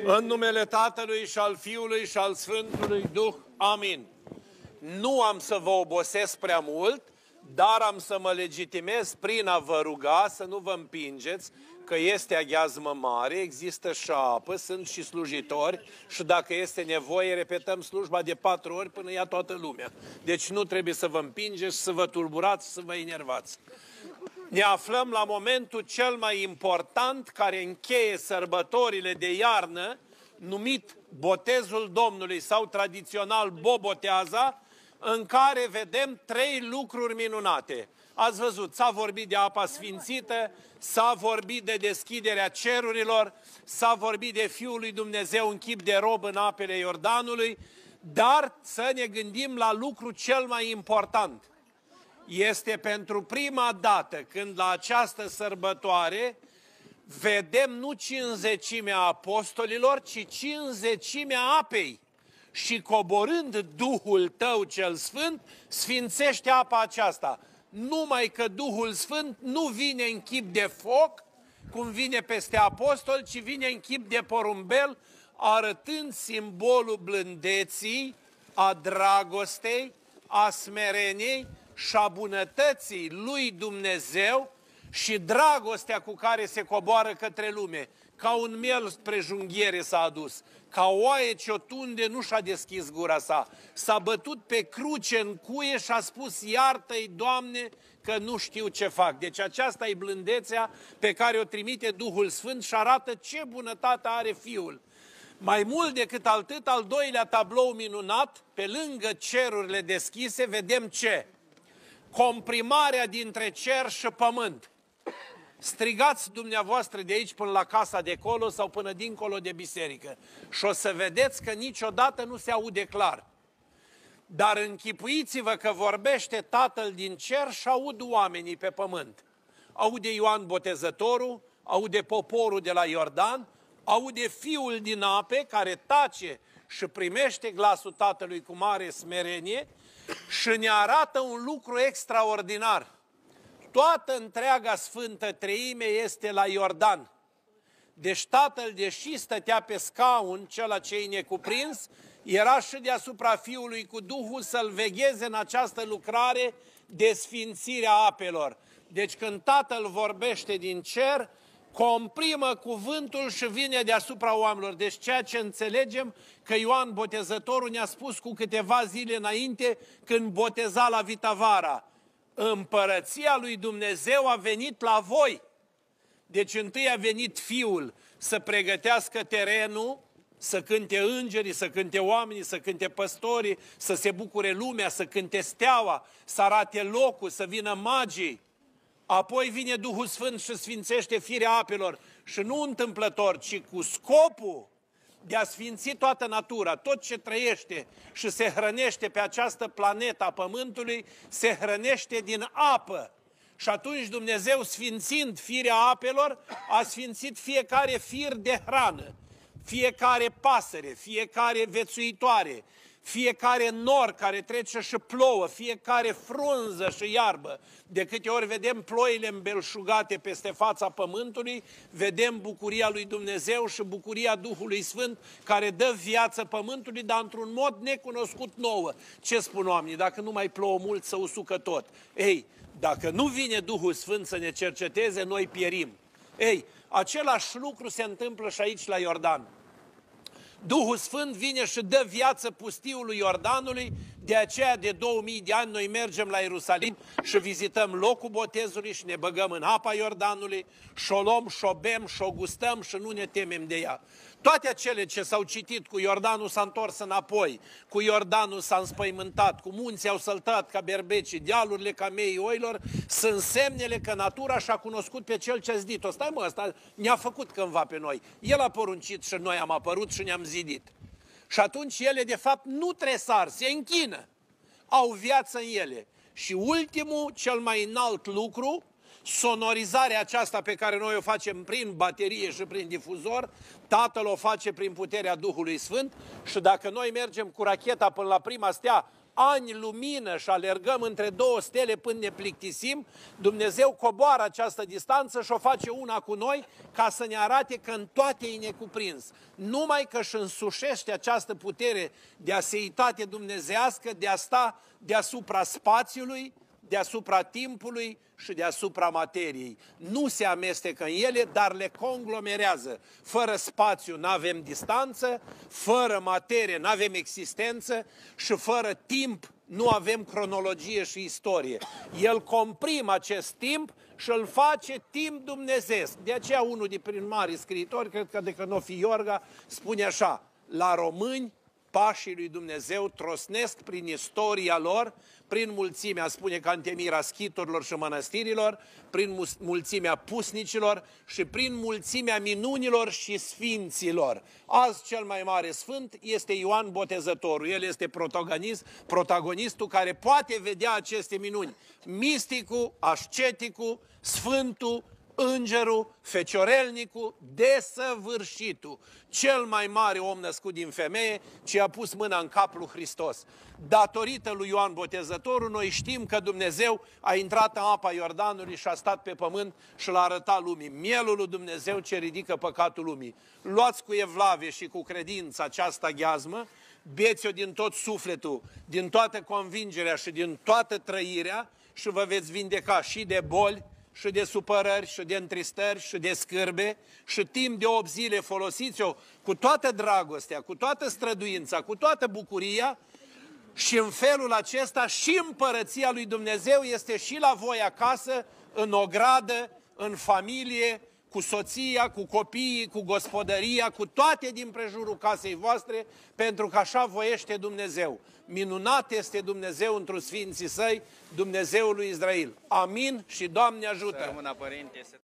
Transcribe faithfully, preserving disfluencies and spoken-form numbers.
În numele Tatălui și al Fiului și al Sfântului Duh. Amin. Nu am să vă obosesc prea mult, dar am să mă legitimez prin a vă ruga să nu vă împingeți, că este aghiazmă mare, există și apă, sunt și slujitori și dacă este nevoie, repetăm slujba de patru ori până ia toată lumea. Deci nu trebuie să vă împingeți, să vă tulburați, să vă enervați. Ne aflăm la momentul cel mai important care încheie sărbătorile de iarnă, numit Botezul Domnului sau tradițional Boboteaza, în care vedem trei lucruri minunate. Ați văzut, s-a vorbit de apa sfințită, s-a vorbit de deschiderea cerurilor, s-a vorbit de Fiul lui Dumnezeu în chip de rob în apele Iordanului, dar să ne gândim la lucru cel mai important. Este pentru prima dată când la această sărbătoare vedem nu cincizecimea apostolilor, ci cincizecimea apei. Și coborând Duhul tău cel Sfânt, sfințește apa aceasta. Numai că Duhul Sfânt nu vine în chip de foc, cum vine peste apostol, ci vine în chip de porumbel, arătând simbolul blândeții, a dragostei, a smereniei și a bunătății lui Dumnezeu și dragostea cu care se coboară către lume. Ca un miel spre junghiere s-a adus, ca oaie ce o tunde nu și-a deschis gura sa, s-a bătut pe cruce în cuie și a spus, iartă-i, Doamne, că nu știu ce fac. Deci aceasta e blândețea pe care o trimite Duhul Sfânt și arată ce bunătate are Fiul. Mai mult decât atât, al doilea tablou minunat, pe lângă cerurile deschise, vedem ce? Comprimarea dintre cer și pământ. Strigați dumneavoastră de aici până la casa de acolo sau până dincolo de biserică și o să vedeți că niciodată nu se aude clar. Dar închipuiți-vă că vorbește Tatăl din cer și aud oamenii pe pământ. Aude Ioan Botezătorul, aude poporul de la Iordan, aude Fiul din ape care tace și primește glasul Tatălui cu mare smerenie și ne arată un lucru extraordinar. Toată întreaga Sfântă Treime este la Iordan. Deci Tatăl, deși stătea pe scaun, cel ce-i necuprins, era și deasupra Fiului cu Duhul să-l vegheze în această lucrare de sfințire a apelor. Deci când Tatăl vorbește din cer, comprimă cuvântul și vine deasupra oamenilor. Deci ceea ce înțelegem că Ioan Botezătorul ne-a spus cu câteva zile înainte când boteza la Vitavara. Împărăția lui Dumnezeu a venit la voi. Deci întâi a venit Fiul să pregătească terenul, să cânte îngerii, să cânte oamenii, să cânte păstorii, să se bucure lumea, să cânte steaua, să arate locul, să vină magii. Apoi vine Duhul Sfânt și sfințește firea apelor și nu întâmplător, ci cu scopul de a sfinți toată natura, tot ce trăiește și se hrănește pe această planetă a Pământului, se hrănește din apă. Și atunci Dumnezeu, sfințind firea apelor, a sfințit fiecare fir de hrană, fiecare pasăre, fiecare vețuitoare, fiecare nor care trece și plouă, fiecare frunză și iarbă. De câte ori vedem ploile îmbelșugate peste fața pământului, vedem bucuria lui Dumnezeu și bucuria Duhului Sfânt care dă viață pământului, dar într-un mod necunoscut nouă. Ce spun oamenii? Dacă nu mai plouă mult, să usucă tot. Ei, dacă nu vine Duhul Sfânt să ne cerceteze, noi pierim. Ei, același lucru se întâmplă și aici la Iordan. Duhul Sfânt vine și dă viață pustiului Iordanului, de aceea de două mii de ani noi mergem la Ierusalim și vizităm locul botezului și ne băgăm în apa Iordanului și o luăm și o bem și o gustăm și nu ne temem de ea. Toate acele ce s-au citit, cu Iordanul s-a întors înapoi, cu Iordanul s-a înspăimântat, cu munții au săltat ca berbecii, dealurile ca meii oilor, sunt semnele că natura și-a cunoscut pe cel ce-a zidit-o. Stai mă, ăsta ne-a făcut cândva pe noi. El a poruncit și noi am apărut și ne-am zidit. Și atunci ele, de fapt, nu tresar, se închină. Au viață în ele. Și ultimul, cel mai înalt lucru, sonorizarea aceasta pe care noi o facem prin baterie și prin difuzor, Tatăl o face prin puterea Duhului Sfânt și dacă noi mergem cu racheta până la prima stea, ani lumină și alergăm între două stele până ne plictisim, Dumnezeu coboară această distanță și o face una cu noi ca să ne arate că în toate e necuprins. Numai că își însușește această putere de aseitate dumnezească, de a sta deasupra spațiului, deasupra timpului și deasupra materiei. Nu se amestecă în ele, dar le conglomerează. Fără spațiu n-avem distanță, fără materie n-avem existență și fără timp nu avem cronologie și istorie. El comprimă acest timp și îl face timp dumnezeesc. De aceea unul din mari scriitori, cred că de că nu fi Iorga, spune așa: la români pașii lui Dumnezeu trosnesc prin istoria lor, prin mulțimea, spune Cantemira, schiturilor și mănăstirilor, prin mulțimea pusnicilor și prin mulțimea minunilor și sfinților. Azi cel mai mare sfânt este Ioan Botezătorul. El este protagonist, protagonistul care poate vedea aceste minuni. Misticul, asceticul, sfântul, îngerul, feciorelnicul, desăvârșitul, cel mai mare om născut din femeie, ce a pus mâna în capul lui Hristos. Datorită lui Ioan Botezătorul, noi știm că Dumnezeu a intrat în apa Iordanului și a stat pe pământ și l-a arătat lumii. Mielul lui Dumnezeu ce ridică păcatul lumii. Luați cu evlavie și cu credință această gheazmă, beți-o din tot sufletul, din toată convingerea și din toată trăirea și vă veți vindeca și de boli, și de supărări, și de întristări, și de scârbe, și timp de opt zile folosiți-o cu toată dragostea, cu toată străduința, cu toată bucuria, și în felul acesta și împărăția lui Dumnezeu este și la voi acasă, în ogradă, în familie, cu soția, cu copiii, cu gospodăria, cu toate din prejurul casei voastre, pentru că așa voiește Dumnezeu. Minunat este Dumnezeu într-un sfinții săi, Dumnezeul lui Israel. Amin și Doamne ajută! Să rămână, Părinte.